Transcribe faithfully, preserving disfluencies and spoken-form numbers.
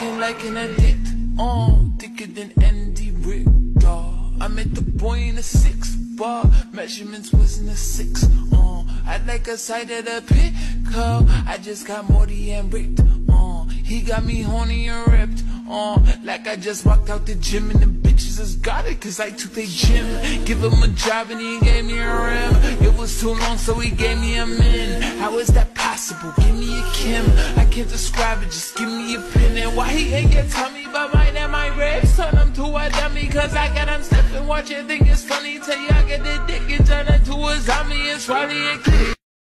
looking like an addict. Uh, thicker than Andy Rick, dawg. I met the boy in a six bar, measurements wasn't a six. Uh, I like a side of the pickup. I just got Morty and ripped. Uh, he got me horny and ripped. Uh, like I just walked out the gym and the bitches just got it cause I took their gym. Give him a job and he gave me a rim. It was too long so he gave me a min. How is that possible? Give me a Kim. I can't describe it, just give me a pin. And why he ain't get tummy but mine and my ribs? Turn him to a dummy cause I got him slipping. Watch it, think it's funny till y'all get the dick and turn it to a zombie and swallow it clear.